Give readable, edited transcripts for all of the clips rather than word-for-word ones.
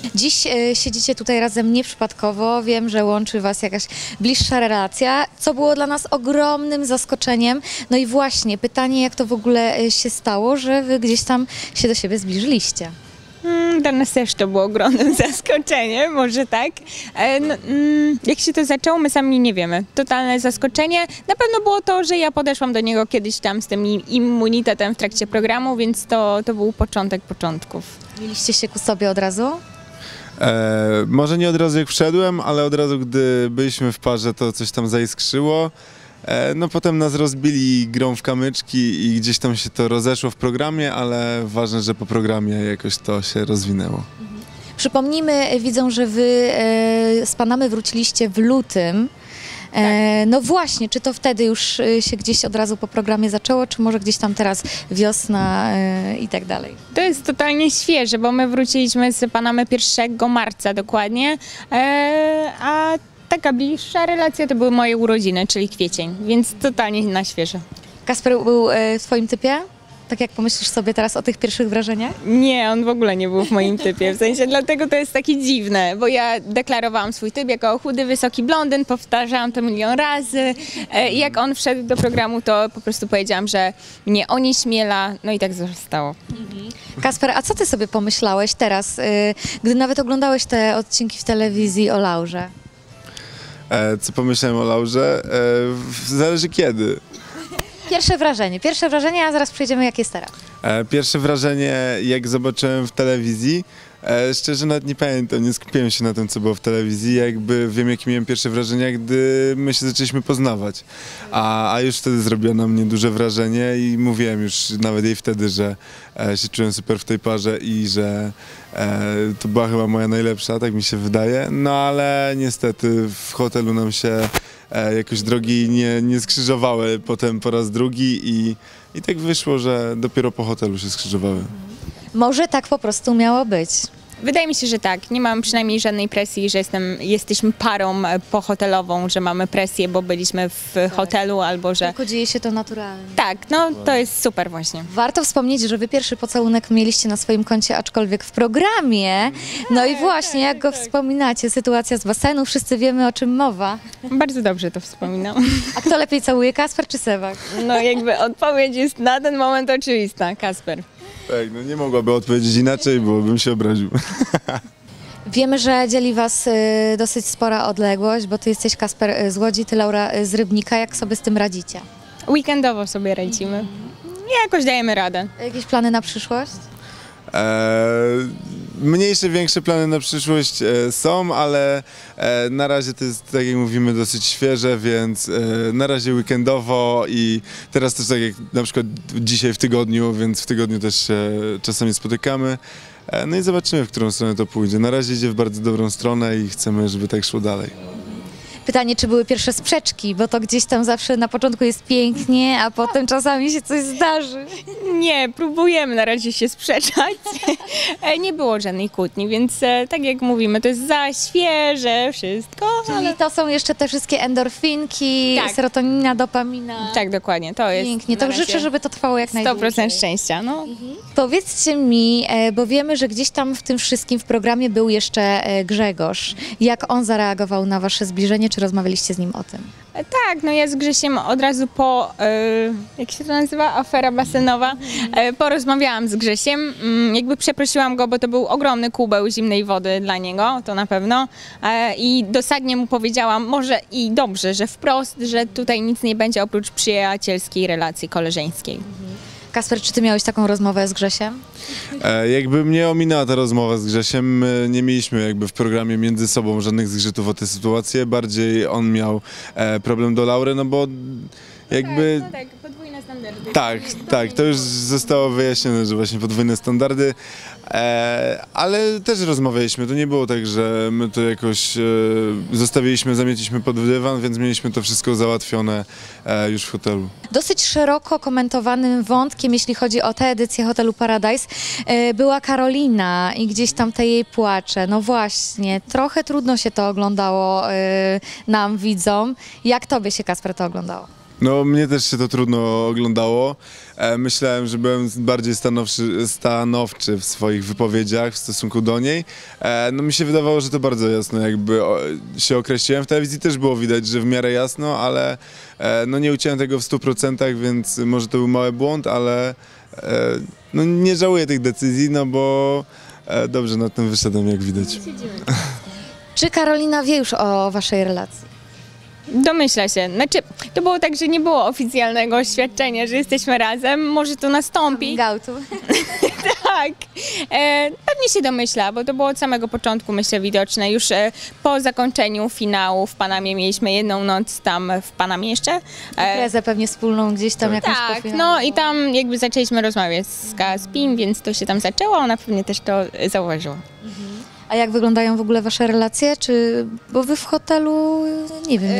Dziś siedzicie tutaj razem nieprzypadkowo, wiem, że łączy was jakaś bliższa relacja, co było dla nas ogromnym zaskoczeniem. No i właśnie pytanie, jak to w ogóle się stało, że wy gdzieś tam się do siebie zbliżyliście? Dla nas też to było ogromnym zaskoczeniem, może tak. Jak się to zaczęło, my sami nie wiemy. Totalne zaskoczenie. Na pewno było to, że ja podeszłam do niego kiedyś tam z tym immunitetem w trakcie programu, więc to był początek początków. Mieliście się ku sobie od razu? Może nie od razu jak wszedłem, ale od razu gdy byliśmy w parze, to coś tam zaiskrzyło. No potem nas rozbili grą w kamyczki i gdzieś tam się to rozeszło w programie, ale ważne, że po programie jakoś to się rozwinęło. Przypomnijmy, widzą, że wy z Panamy wróciliście w lutym. No właśnie, czy to wtedy już się gdzieś od razu po programie zaczęło, czy może gdzieś tam teraz wiosna i tak dalej? To jest totalnie świeże, bo my wróciliśmy z Panamy 1 marca dokładnie, a taka bliższa relacja to były moje urodziny, czyli kwiecień, więc totalnie na świeżo. Kasper był w twoim typie? Tak jak pomyślisz sobie teraz o tych pierwszych wrażeniach? Nie, on w ogóle nie był w moim typie, w sensie dlatego to jest takie dziwne, bo ja deklarowałam swój typ jako chudy, wysoki blondyn, powtarzałam to milion razy i jak on wszedł do programu, to po prostu powiedziałam, że mnie onieśmiela, no i tak zostało. Kasper, a co ty sobie pomyślałeś teraz, gdy nawet oglądałeś te odcinki w telewizji o Laurze? Co pomyślałem o Laurze? Zależy kiedy. Pierwsze wrażenie, a zaraz przejdziemy jak jest teraz. Pierwsze wrażenie, jak zobaczyłem w telewizji, szczerze nawet nie pamiętam, nie skupiłem się na tym, co było w telewizji, jakby wiem, jakie miałem pierwsze wrażenia, gdy my się zaczęliśmy poznawać, a już wtedy zrobiło na mnie duże wrażenie i mówiłem już nawet jej wtedy, że się czułem super w tej parze i że to była chyba moja najlepsza, tak mi się wydaje, no ale niestety w hotelu nam się jakoś drogi nie skrzyżowały potem po raz drugi i tak wyszło, że dopiero po hotelu się skrzyżowały. Może tak po prostu miało być. Wydaje mi się, że tak. Nie mam przynajmniej żadnej presji, że jesteśmy parą pohotelową, że mamy presję, bo byliśmy w hotelu albo że... Tylko dzieje się to naturalnie. Tak, no to jest super właśnie. Warto wspomnieć, że wy pierwszy pocałunek mieliście na swoim koncie, aczkolwiek w programie. No i właśnie, jak go wspominacie, sytuacja z basenu, wszyscy wiemy, o czym mowa. Bardzo dobrze to wspominam. A kto lepiej całuje, Kasper czy Sewak? No jakby odpowiedź jest na ten moment oczywista, Kasper. Tak, no nie mogłaby odpowiedzieć inaczej, bo bym się obraził. Wiemy, że dzieli was dosyć spora odległość, bo ty jesteś, Kasper, z Łodzi, ty, Laura, z Rybnika. Jak sobie z tym radzicie? Weekendowo sobie radzimy. Jakoś dajemy radę. Jakieś plany na przyszłość? Mniejsze, większe plany na przyszłość są, ale na razie to jest, tak jak mówimy, dosyć świeże, więc na razie weekendowo i teraz też tak jak na przykład dzisiaj w tygodniu, więc w tygodniu też się czasami spotykamy. No i zobaczymy, w którą stronę to pójdzie. Na razie idzie w bardzo dobrą stronę i chcemy, żeby tak szło dalej. Pytanie, czy były pierwsze sprzeczki, bo to gdzieś tam zawsze na początku jest pięknie, a potem czasami się coś zdarzy. Nie, próbujemy na razie się sprzeczać. Nie było żadnej kłótni, więc tak jak mówimy, to jest za świeże wszystko. Czyli to są jeszcze te wszystkie endorfinki, Tak. serotonina, dopamina. Tak, dokładnie, to jest. Pięknie, to na razie życzę, żeby to trwało jak 100% najdłużej. szczęścia, no. Powiedzcie mi, bo wiemy, że gdzieś tam w tym wszystkim w programie był jeszcze Grzegorz. Jak on zareagował na wasze zbliżenie, czy rozmawialiście z nim o tym? Tak, no ja z Grzesiem od razu po, jak się to nazywa, afera basenowa, porozmawiałam z Grzesiem, jakby przeprosiłam go, bo to był ogromny kubeł zimnej wody dla niego, to na pewno, i dosadnie mu powiedziałam, może i dobrze, że wprost, że tutaj nic nie będzie oprócz przyjacielskiej relacji koleżeńskiej. Kasper, czy ty miałeś taką rozmowę z Grzesiem? Jakby mnie ominęła ta rozmowa z Grzesiem, my nie mieliśmy jakby w programie między sobą żadnych zgrzytów o tę sytuację, bardziej on miał problem do Laury, no bo jakby... Tak, podwójne standardy. Tak, to już zostało wyjaśnione, że właśnie podwójne standardy, ale też rozmawialiśmy, to nie było tak, że my to jakoś zostawiliśmy, zamieciliśmy pod dywan, więc mieliśmy to wszystko załatwione już w hotelu. Dosyć szeroko komentowanym wątkiem, jeśli chodzi o tę edycję Hotelu Paradise, była Karolina i gdzieś tam te jej płacze. No właśnie, trochę trudno się to oglądało nam, widzom. Jak tobie się, Kasper, to oglądało? No, mnie też się to trudno oglądało. Myślałem, że byłem bardziej stanowczy w swoich wypowiedziach w stosunku do niej. No, mi się wydawało, że to bardzo jasno jakby się określiłem. W telewizji też było widać, że w miarę jasno, ale no, nie uciąłem tego w 100%, więc może to był mały błąd, ale no, nie żałuję tych decyzji, no bo dobrze na tym wyszedłem, jak widać. Czy Karolina wie już o waszej relacji? Domyśla się. Znaczy, to było tak, że nie było oficjalnego oświadczenia, że jesteśmy razem. Może to nastąpi. Gautu. Tak. Pewnie się domyśla, bo to było od samego początku, myślę, widoczne. Już po zakończeniu finału w Panamie mieliśmy jedną noc tam w Panamie jeszcze. Imprezę pewnie wspólną gdzieś tam jakąś Tak, po finale. no i tam jakby zaczęliśmy rozmawiać z Kaspim, więc to się tam zaczęło, ona pewnie też to zauważyła. A jak wyglądają w ogóle wasze relacje? Bo wy w hotelu, nie wiem,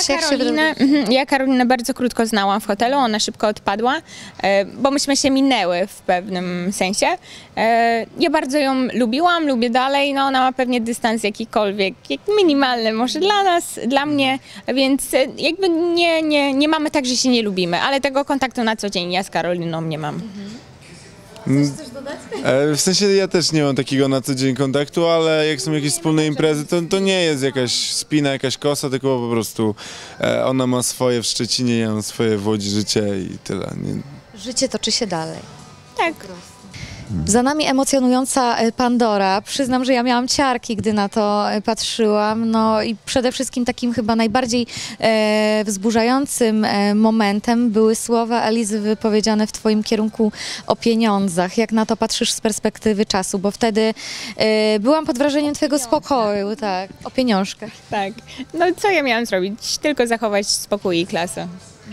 Ja Karolinę bardzo krótko znałam w hotelu, ona szybko odpadła, bo myśmy się minęły w pewnym sensie. Ja bardzo ją lubiłam, lubię dalej, no ona ma pewnie dystans jakikolwiek, minimalny może dla nas, dla mnie, więc jakby nie mamy tak, że się nie lubimy, ale tego kontaktu na co dzień ja z Karoliną nie mam. Chcesz dodać? W sensie ja też nie mam takiego na co dzień kontaktu, ale jak są jakieś wspólne imprezy, to nie jest jakaś spina, jakaś kosa, tylko po prostu ona ma swoje w Szczecinie, ja mam swoje w Łodzi życie i tyle. Nie. Życie toczy się dalej. Tak. Za nami emocjonująca Pandora. Przyznam, że ja miałam ciarki, gdy na to patrzyłam. No i przede wszystkim takim chyba najbardziej wzburzającym momentem były słowa Elizy wypowiedziane w twoim kierunku o pieniądzach. Jak na to patrzysz z perspektywy czasu? Bo wtedy byłam pod wrażeniem twojego spokoju, tak, o pieniążkach. Tak. No co ja miałam zrobić? Tylko zachować spokój i klasę.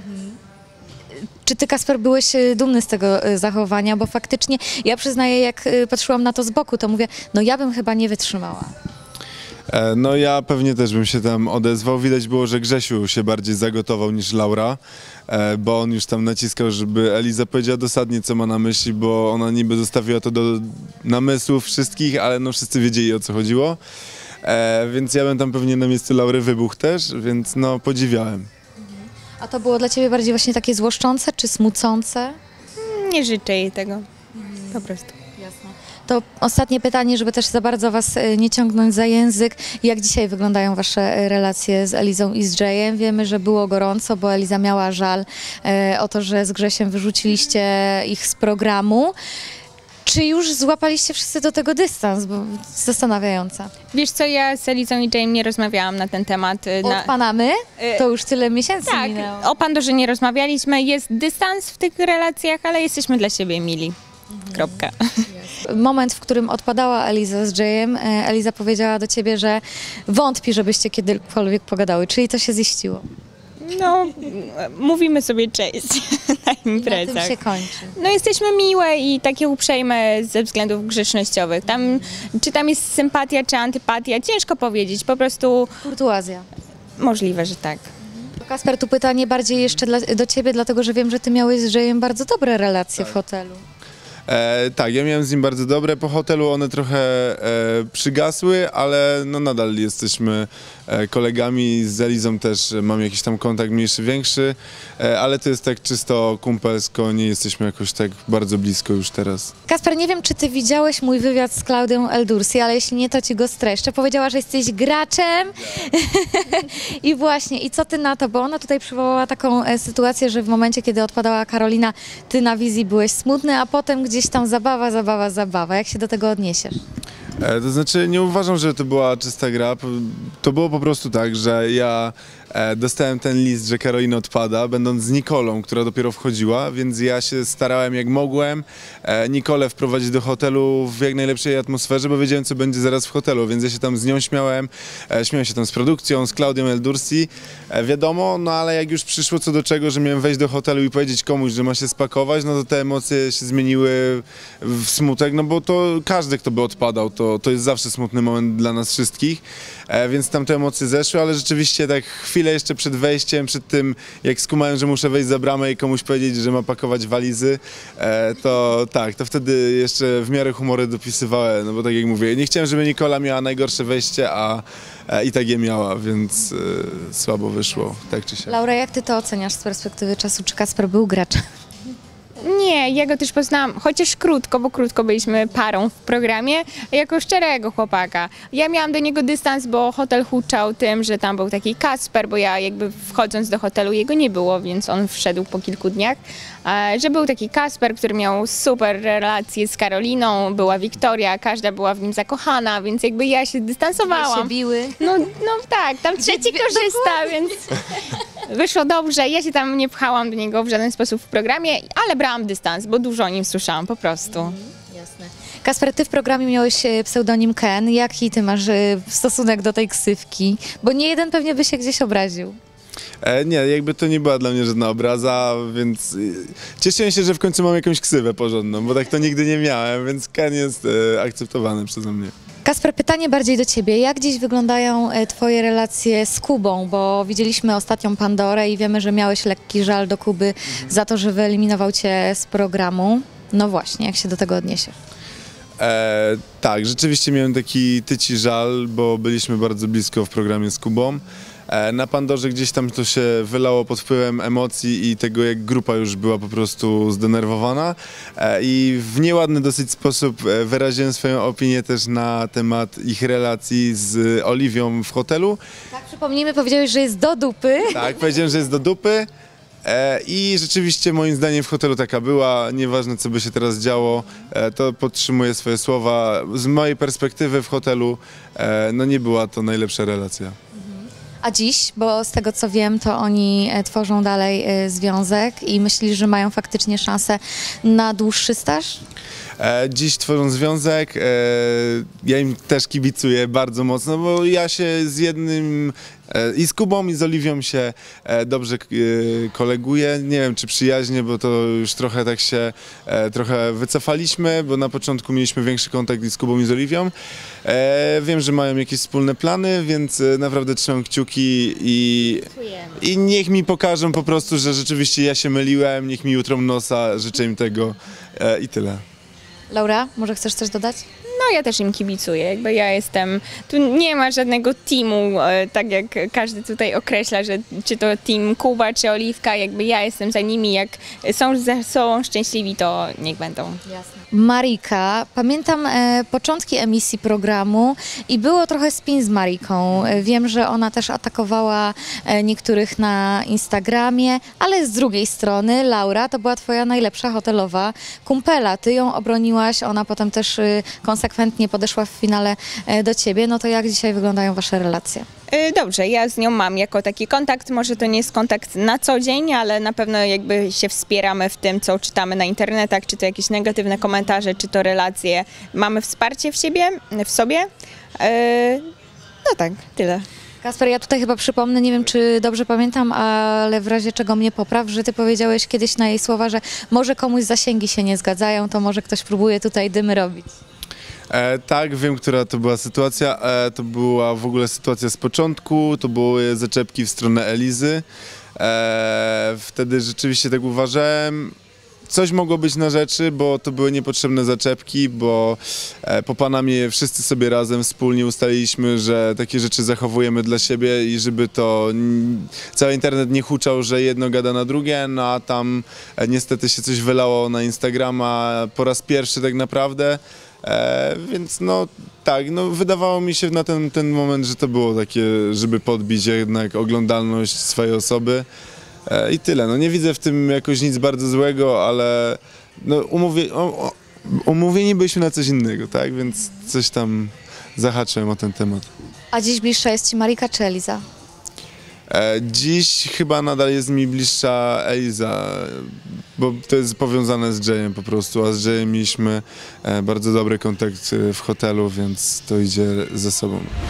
Czy ty, Kasper, byłeś dumny z tego zachowania? Bo faktycznie, ja przyznaję, jak patrzyłam na to z boku, to mówię, no ja bym chyba nie wytrzymała. No ja pewnie też bym się tam odezwał. Widać było, że Grzesiu się bardziej zagotował niż Laura, bo on już tam naciskał, żeby Eliza powiedziała dosadnie, co ma na myśli, bo ona niby zostawiła to do namysłów wszystkich, ale no wszyscy wiedzieli, o co chodziło. Więc ja bym tam pewnie na miejscu Laury wybuchł też, więc no podziwiałem. A to było dla ciebie bardziej właśnie takie złoszczące czy smucące? Nie życzę jej tego. Po prostu. Jasne. To ostatnie pytanie, żeby też za bardzo was nie ciągnąć za język. Jak dzisiaj wyglądają wasze relacje z Elizą i z Jayem? Wiemy, że było gorąco, bo Eliza miała żal o to, że z Grzesiem wyrzuciliście ich z programu. Czy już złapaliście wszyscy do tego dystans? Bo zastanawiająca. Wiesz co, ja z Elizą i Jayem nie rozmawiałam na ten temat. Od Panamy? To już tyle miesięcy Tak, minęło. o Pandorze nie rozmawialiśmy. Jest dystans w tych relacjach, ale jesteśmy dla siebie mili. Kropka. Moment, w którym odpadała Eliza z Jayem, Eliza powiedziała do ciebie, że wątpi, żebyście kiedykolwiek pogadały, czyli to się ziściło. No, mówimy sobie cześć na I na imprezach. tym się kończy. No jesteśmy miłe i takie uprzejme ze względów grzecznościowych. Czy tam jest sympatia, czy antypatia, ciężko powiedzieć. Po prostu Kurtuazja. możliwe, że tak. Kasper, tu pytanie bardziej jeszcze do ciebie, dlatego że wiem, że ty miałeś z Jayem bardzo dobre relacje w hotelu. Tak, ja miałem z nim bardzo dobre. Po hotelu one trochę przygasły, ale no nadal jesteśmy kolegami. Z Elizą też mam jakiś tam kontakt mniejszy, większy, ale to jest tak czysto kumpelsko, nie jesteśmy jakoś tak bardzo blisko już teraz. Kasper, nie wiem, czy ty widziałeś mój wywiad z Klaudią Eldursi, ale jeśli nie, to ci go streszczę. Powiedziała, że jesteś graczem. I właśnie, i co ty na to? Bo ona tutaj przywołała taką sytuację, że w momencie, kiedy odpadała Karolina, ty na wizji byłeś smutny, a potem gdzieś tam zabawa. Jak się do tego odniesiesz? To znaczy nie uważam, że to była czysta gra. To było po prostu tak, że ja dostałem ten list, że Karolina odpada, będąc z Nikolą, która dopiero wchodziła, więc ja się starałem jak mogłem Nikolę wprowadzić do hotelu w jak najlepszej atmosferze, bo wiedziałem, co będzie zaraz w hotelu, więc ja się tam z nią śmiałem się tam z produkcją, z Klaudią Eldursi, wiadomo, no ale jak już przyszło co do czego, że miałem wejść do hotelu i powiedzieć komuś, że ma się spakować, no to te emocje się zmieniły w smutek, no bo to każdy, kto by odpadał, to jest zawsze smutny moment dla nas wszystkich, więc tam te emocje zeszły, ale rzeczywiście tak chwilę chwilę jeszcze przed wejściem, przed tym jak skumałem, że muszę wejść za bramę i komuś powiedzieć, że ma pakować walizy, to tak, to wtedy jeszcze w miarę humory dopisywałem, no bo tak jak mówię, nie chciałem, żeby Nikola miała najgorsze wejście, a i tak je miała, więc słabo wyszło, tak czy siak. Laura, jak ty to oceniasz z perspektywy czasu? Czy Kacper był graczem? Nie, ja go też poznałam, chociaż krótko, bo krótko byliśmy parą w programie, jako szczerego chłopaka. Ja miałam do niego dystans, bo hotel huczał tym, że tam był taki Kacper, bo ja jakby wchodząc do hotelu jego nie było, więc on wszedł po kilku dniach. Że był taki Kacper, który miał super relacje z Karoliną, była Wiktoria, każda była w nim zakochana, więc jakby ja się dystansowałam. się biły. No tak, tam trzeci korzysta, więc wyszło dobrze. Ja się tam nie pchałam do niego w żaden sposób w programie, ale brałam dystans, bo dużo o nim słyszałam po prostu. Jasne. Kasper, ty w programie miałeś pseudonim Ken. Jaki ty masz stosunek do tej ksywki? Bo nie jeden pewnie by się gdzieś obraził. Nie, jakby to nie była dla mnie żadna obraza, więc cieszyłem się, że w końcu mam jakąś ksywę porządną, bo tak to nigdy nie miałem, więc Ken jest akceptowany przeze mnie. Kasper, pytanie bardziej do ciebie. Jak dziś wyglądają twoje relacje z Kubą? Bo widzieliśmy ostatnią Pandorę i wiemy, że miałeś lekki żal do Kuby za to, że wyeliminował cię z programu. No właśnie, jak się do tego odniesiesz? Tak, rzeczywiście miałem taki tyci żal, bo byliśmy bardzo blisko w programie z Kubą. Na Pandorze gdzieś tam to się wylało pod wpływem emocji i tego, jak grupa już była po prostu zdenerwowana i w nieładny dosyć sposób wyraziłem swoją opinię też na temat ich relacji z Oliwią w hotelu. Tak, przypomnijmy, powiedziałeś, że jest do dupy. Tak, powiedziałem, że jest do dupy. I rzeczywiście moim zdaniem w hotelu taka była, nieważne co by się teraz działo, to podtrzymuję swoje słowa. Z mojej perspektywy w hotelu no nie była to najlepsza relacja. A dziś, bo z tego co wiem, to oni tworzą dalej związek i myślisz, że mają faktycznie szansę na dłuższy staż? Dziś tworzą związek, ja im też kibicuję bardzo mocno, bo ja się z jednym i z Kubą i z Oliwią się dobrze koleguję, nie wiem czy przyjaźnie, bo to już trochę tak się trochę wycofaliśmy, bo na początku mieliśmy większy kontakt i z Kubą i z Oliwią. Wiem, że mają jakieś wspólne plany, więc naprawdę trzymam kciuki i niech mi pokażą po prostu, że rzeczywiście ja się myliłem, niech mi utrą nosa, życzę im tego i tyle. Laura, może chcesz coś dodać? No ja też im kibicuję, jakby ja jestem, tu nie ma żadnego teamu, tak jak każdy tutaj określa, że czy to team Kuba, czy Oliwka, jakby ja jestem za nimi, jak są ze sobą szczęśliwi, to niech będą. Jasne. Marika, pamiętam początki emisji programu i było trochę spin z Mariką. Wiem, że ona też atakowała niektórych na Instagramie, ale z drugiej strony Laura to była twoja najlepsza hotelowa kumpela. Ty ją obroniłaś, ona potem też konsekwentnie podeszła w finale do ciebie. No to jak dzisiaj wyglądają wasze relacje? Dobrze, ja z nią mam jako taki kontakt, może to nie jest kontakt na co dzień, ale na pewno jakby się wspieramy w tym, co czytamy na internetach, czy to jakieś negatywne komentarze, czy to relacje. Mamy wsparcie w sobie. No tak, tyle. Kasper, ja tutaj chyba przypomnę, nie wiem czy dobrze pamiętam, ale w razie czego mnie popraw, że ty powiedziałeś kiedyś na jej słowa, że może komuś zasięgi się nie zgadzają, to może ktoś próbuje tutaj dymy robić. Tak, wiem, która to była sytuacja. To była w ogóle sytuacja z początku, to były zaczepki w stronę Elizy. Wtedy rzeczywiście tak uważałem. Coś mogło być na rzeczy, bo to były niepotrzebne zaczepki, bo po Panamie wszyscy sobie razem wspólnie ustaliliśmy, że takie rzeczy zachowujemy dla siebie i żeby to cały internet nie huczał, że jedno gada na drugie, no a tam niestety się coś wylało na Instagrama po raz pierwszy tak naprawdę. Więc no tak, no wydawało mi się na ten moment, że to było takie, żeby podbić jednak oglądalność swojej osoby i tyle. No nie widzę w tym jakoś nic bardzo złego, ale no umówieni byliśmy na coś innego, tak, więc coś tam zahaczyłem o ten temat. A dziś bliższa jest ci Marika czy Eliza? Dziś chyba nadal jest mi bliższa Eliza, bo to jest powiązane z Jayem po prostu, a z Jayem mieliśmy bardzo dobry kontakt w hotelu, więc to idzie ze sobą.